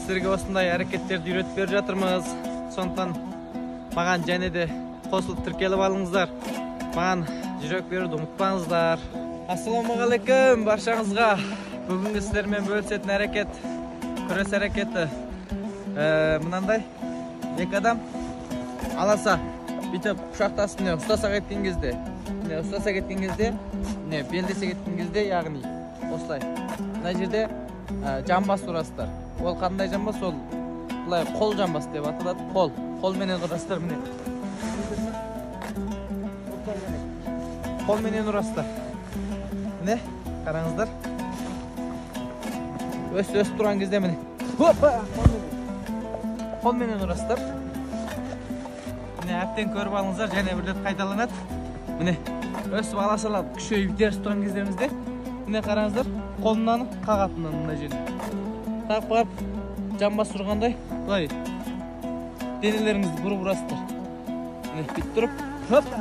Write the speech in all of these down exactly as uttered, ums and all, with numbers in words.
сіздерге осындай әрекеттерді үйретіп беріп жатырмыз. Сондықтан маған және де қосылып тіркеліп алыңыздар. Маған жүрек беруді ұмытпаңыздар. Ассалаумағалейкум баршаңызға. Бүгінгі сіздермен бөлісетін әрекет, күрес әрекеті мынандай. Екі адам аласа бүйтіп құшақтасып не ұстаса кеткен кезде, не ұстаса кеткен кезде, не белдесе кеткен кезде, яғни осылай. Мына жерде жамбас ұрасыздар. Ол қандай жамбас? Ол былай қол жамбас деп аталады. Қол, қолменен ұрасыздар міне. Қолменен ұрасыздар. Міне, қараңыздар. Өс-өс тұрған кезде міне. Хопа! Қолменен ұрасыздар. Міне, әптен көріп алыңыздар, және бір рет қайталанады. Міне, өсіп аласалап күшейіп теріс тұрған кездеріңізде, міне қараңыздар, қолынан қағатынан мына жерде. Тағып қағып, жамбас ұрғандай, былай денелеріңізді бұрып ұрасыздар. Міне, бүйтіп тұрып, хопа!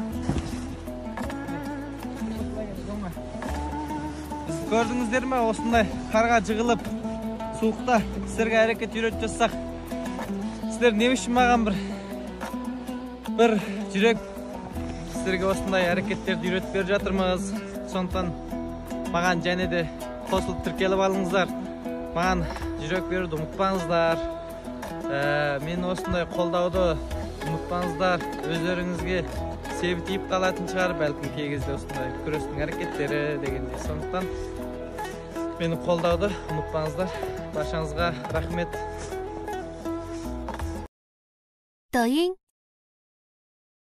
Көрдіңіздер ме, осындай қарға жығылып, суықта сіздерге әрекет үйретіп жасақ. Сіздер не үшін маған бір бір жүрек сіздерге осындай әрекеттерді үйретіп беріп жатырмыз. Сондықтан маған және де қосылып тіркеліп алыңыздар. Маған жүрек беруді ұмытпаңыздар. Мен осындай қолдауды ұмытпаңыздар. Өздеріңізге себеп тиіп қалатын шығар, бәлкім кей кезде осындай күрестің әрекеттері дегенде. Сондықтан мені қолдауды ұмытпаңыздар. Баршаңызға рахмет. 抖音